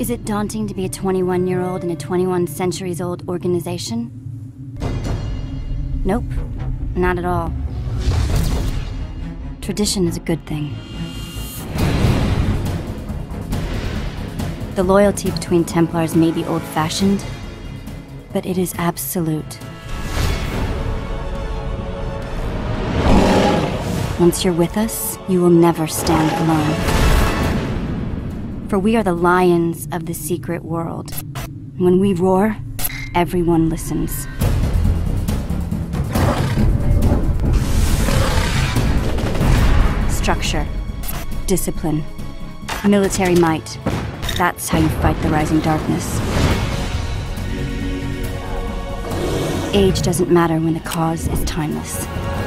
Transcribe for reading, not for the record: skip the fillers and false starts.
Is it daunting to be a 21-year-old in a 21 centuries old organization? Nope, not at all. Tradition is a good thing. The loyalty between Templars may be old-fashioned, but it is absolute. Once you're with us, you will never stand alone. For we are the lions of the secret world. When we roar, everyone listens. Structure, discipline, military might. That's how you fight the rising darkness. Age doesn't matter when the cause is timeless.